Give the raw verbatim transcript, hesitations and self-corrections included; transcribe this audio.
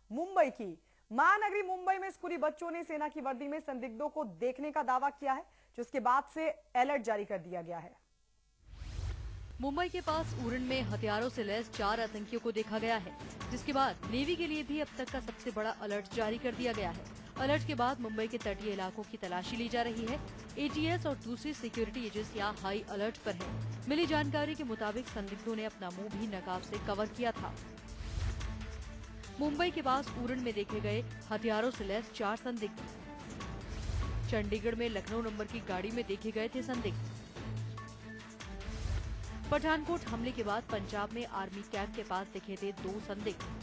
मुंबई की। महानगरी मुंबई में स्कूली बच्चों ने सेना की वर्दी में संदिग्धों को देखने का दावा किया है, जिसके बाद से अलर्ट जारी कर दिया गया है। मुंबई के पास उरण में हथियारों से लैस चार आतंकियों को देखा गया है, जिसके बाद नेवी के लिए भी अब तक का सबसे बड़ा अलर्ट जारी कर दिया गया है। अलर्ट के बाद मुंबई के तटीय इलाकों की तलाशी ली जा रही है। एटीएस और दूसरी सिक्योरिटी एजेंसियां हाई अलर्ट पर हैं। मिली जानकारी के मुताबिक संदिग्धों ने अपना मुंह भी नकाब से कवर किया था। मुंबई के पास उरण में देखे गए हथियारों से लैस चार संदिग्ध। चंडीगढ़ में लखनऊ नंबर की गाड़ी में देखे गए थे संदिग्ध। पठानकोट हमले के बाद पंजाब में आर्मी कैंप के पास दिखे थे दो संदिग्ध।